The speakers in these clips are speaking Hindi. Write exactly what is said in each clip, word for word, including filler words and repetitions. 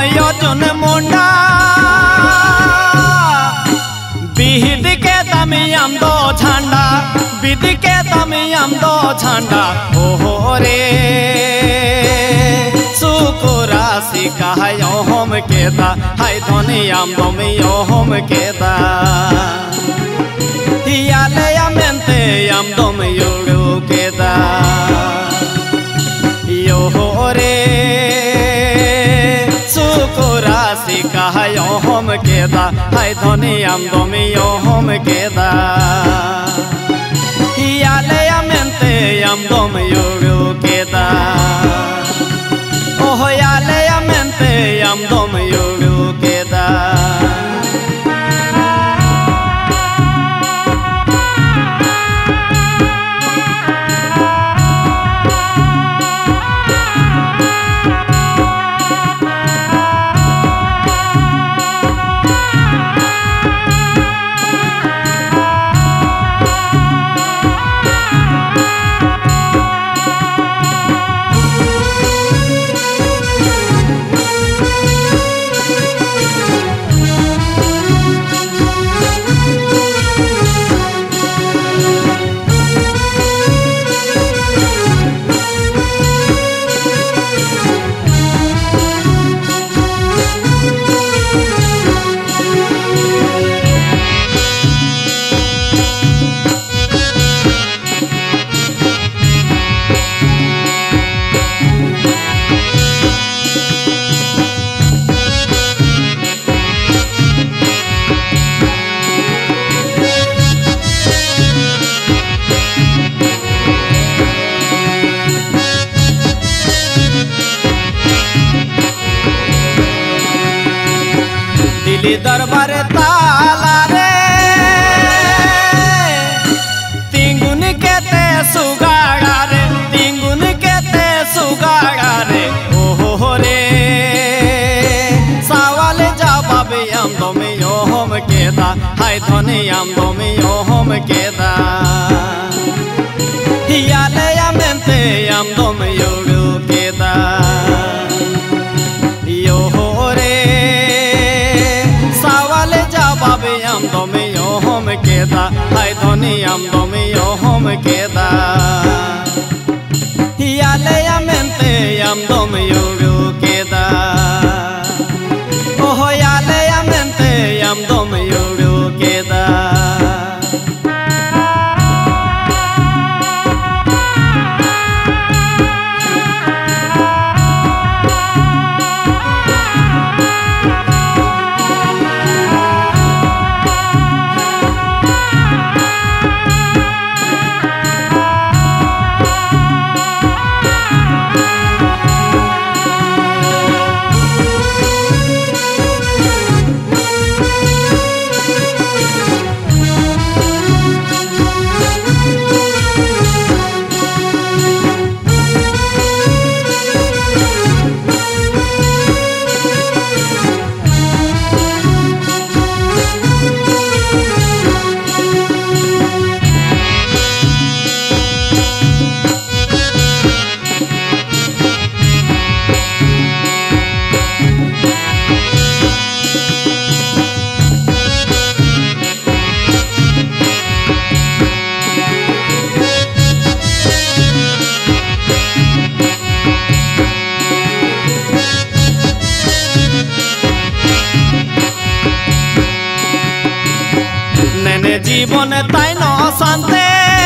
योजन मुंडा बिहिद के तमियम दो झंडा बिद के तमियम दो झंडा ओहो रे सुकुरासी कहा यो हम केदा हाय धनियम दो में यो हम केदा याले यमेंते यम दो में योगो केदा यो रे सुकुरासी कहा यो हम केदा हाय धनियम दो में यो हम केदा याले यमेंते यम दो में योगो केदा ओह याले यमेंते यम दो में योगो केदा दिल्ली दरबार ताला रे तिंगुन के ते सुगाड़ा रे तिंगुन के ते सुगाड़ा रे ओहो रे सवाल जवाब यम दो में यो हम केदा हाय धनियम दो में यो हम केदा याले यमेंते यम दो में योगो केदा यो रे यम दो में यो हम केदा हाय धनियम दो में यो हम केदा याले यमेंते यम दो में योगो केदा ओह याले यमेंते यम दो में योगो केदा জীবন তাই ন শান্তে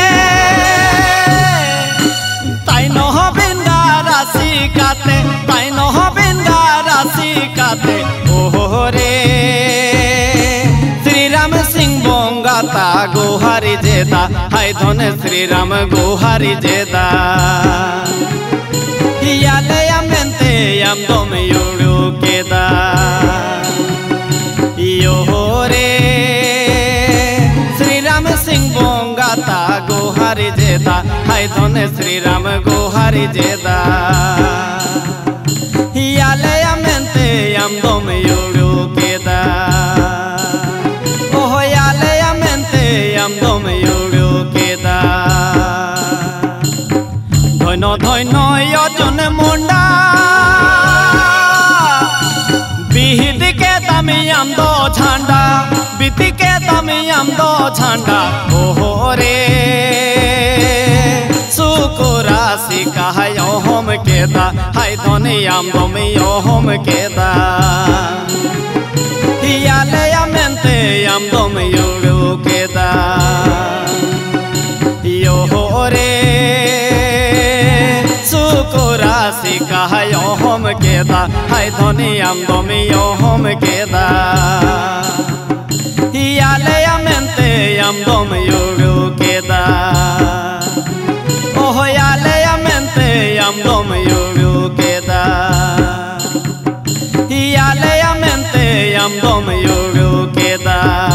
তাই ন বিন্দা রাশি কাতে তাই ন বিন্দা রাশি কাতে ওহ রে শ্রীরাম সিং বঙ্গাতা গোহারি জেদা হাই ধনে শ্রীরাম গোহারি জেদা याले यमेंते यम दो में योगो केदा यो रे श्रीराम सिंह बोंगाता गोहारी जेदा हाय धने श्रीराम गोहारी जेदा याले यमेंते यम दो में योगो केदा ओह याले यमेंते यम दो में योगो केदा धन्य धन्य योजन मुंडा tami am do chanda biti ke tami am do chanda oho re sukura sikahayo hom keda hai doni am do mi yo hom keda yale amente am do mi yo keda yo re sukura sikahayo hom keda hai doni am do mi yo hom keda yale amente am do mi yo keda oh yale amente am do mi yo keda yale amente am do mi yo keda